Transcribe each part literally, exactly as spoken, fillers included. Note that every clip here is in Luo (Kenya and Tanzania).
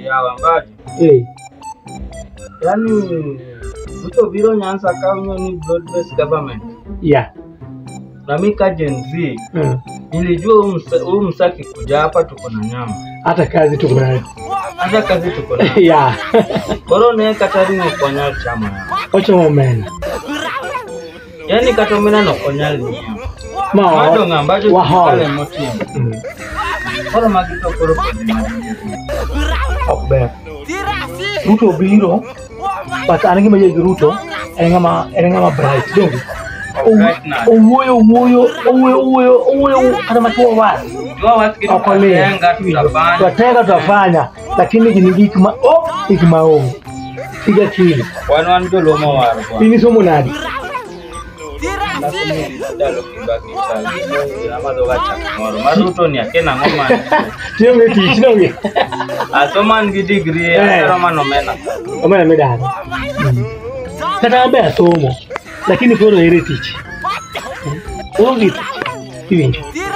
yawa mbadi. Eh. Yani Ruto biro Nyanza kaunyo ni broad based government. Yeah. Na mika Gen Z. Mm. Nilijua huu Msaki kuja hapa tuko na nyama. Hata kazi tuko nayo. Hata kazi tuko nayo. Yeah. Korone katari no konyal chama. Ocho momena. Yani katomena no konyal ni. Ma Mado ngambajo kale motim. Mm. Koro magito koro podi. Okber. Ruto biro. But anangi maje Ruto engama engama bright dongi. Owoyo owoyo owoyo owoyo owoyo kana matuwa wazi. Tuwa wazi kitu tutenga tutafanya. Tutenga tutafanya lakini gini kama oh ikimao. Siga kili. Wanu wanu loma waru. Ini somo nadi. Nakuni dalo kibaki cha. Amado gacha moro. Maruto ni akena ngoma. Tiyo ngeti chinonge. Asoma ngi degree asoma nomena. Omena medani. Kata abe asomo lakini koro heritage. Onge tivinjo.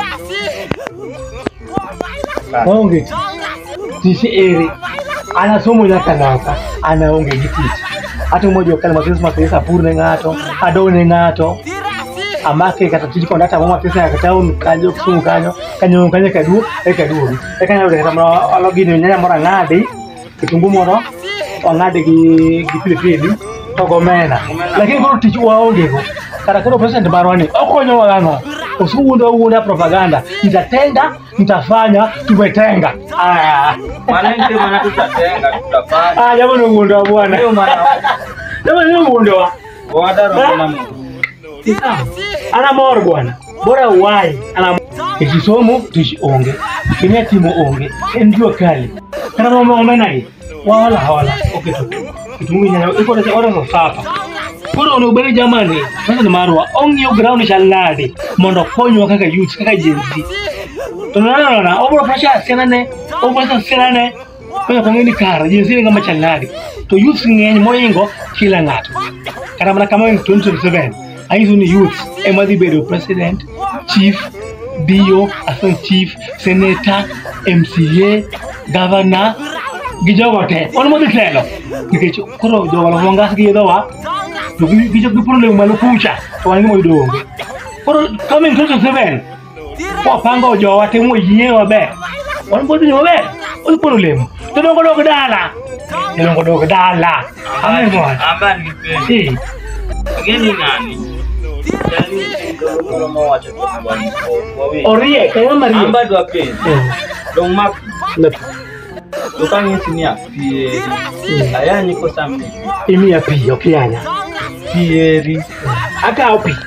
Onge tisi eri ana somo ya kanaka ana onge gitich. Hata mmoja wakala matesa matesa purne ngato adone ngato amake kata tiji konda ta mama pesa yakatao mkanjo kusumu kanyo kanyo kanyo kadu e kadu e kanyo de kama alogini nyanya mora ngadi kitungu moro ngadi gi gi pilipili togomena lakini koro tiji waonge go kata koro president barwani okonyo wagano usuunda uunda propaganda nitatenga nitafanya tumetenga aya Manente mana tutatenga tutafanya ah jamani uunda bwana hiyo maana jamani uunda wa wada rona mo ana mor bwana bora wai ana kisomo tishi onge kimya timo onge ndio kali kana mama omenai wala hawala okay tu kitungu nyanya iko na ora so sapa koro ono bere jamani sasa ni marwa ongi ground shaladi mondo konyo kaka youth kaka jenzi to na na na obro pressure sana ne obro sana ne kwa kongeni kara jenzi ngama shaladi to youth ngeni moyingo kila ngato kana mala kama in twenty twenty-seven aizu ni youth emadi bedo president chief dio assistant chief senator M C A governor gijogote on mo ditelo nikech koro jowalo mongas gi dowa to gijo gi problem malo kucha to wangi mo idonge koro coming twenty twenty-seven ko pango jowa temo yie wabe on bodu nyobe on problem to dongo dog dala dongo dog dala ame mo amba ni pe eh ngeni nani yani ngolo mo wacha kwa wawi orie kayo maria amba do pe dong map Tukang sini ya pieri aya nyiko sambi imi ya pi okianya pieri aka opi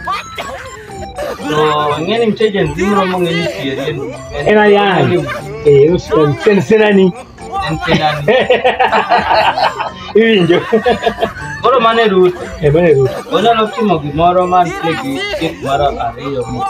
so ngeni mteja nzimro mo ngeni pieri ena yani eh usen sen senani entenani injo koro mane Ruto e mane Ruto ona no timo gimoro man tegi kik mara ariyo mo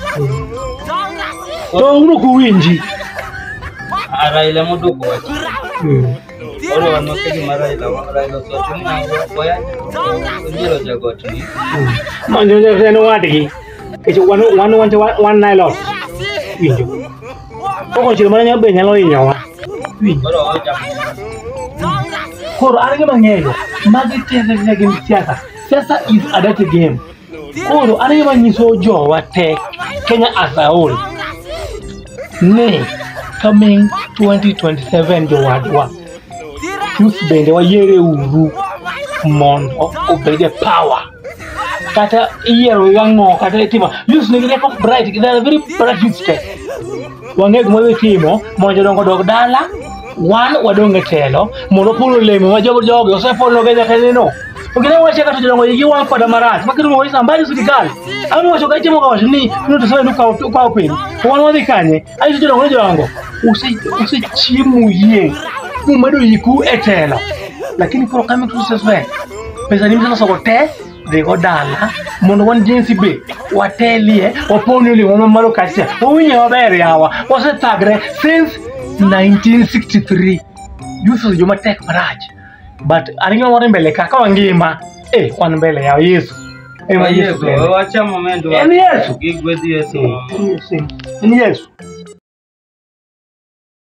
to uno kuwinji Raila moduko wachi. Oro wanoke gi Raila Raila sochuni boya ndiro jagotni. Manjo je no wadgi. Ke one one one one nine lot. Winjo. Ko chiro mana nyabe nyalo inyowa. Winjo. Oro oja. Koro arige mangeyo. Magi tese gi siasa. Siasa is a dirty game. Koro arige manyiso jowa tek Kenya as a whole. Ne coming twenty twenty-seven do wadwa youth bende wa yere uru mon obede power kata yero yango kata tima youth ne gele bright they are very bright youth tech wangego mo timo monjo dongo dog dala one wadonge telo mono pulo lemo ma jogo jogo osepolo genya kanino ogene wacha kata dongo yigi wan pada marat makiru mo isa mbali sirikali anu wacho kaiti mo kawacho ni no to sabe nuka kwa open wan wadi kanye ai to dongo jongo usi usi chimu ye mumado yiku etelo lakini koro kama tu seswe pesa ni msana sokote de godala mono wan jinsi be watelie waponuli wama malo kasia winye wabere yawa wase tagre since nineteen sixty-three yusu juma tek maraj but aringa wore mbele kaka wangima eh wan mbele ya Yesu eh Yesu wacha momento Yesu gigwedi Yesu Yesu Yesu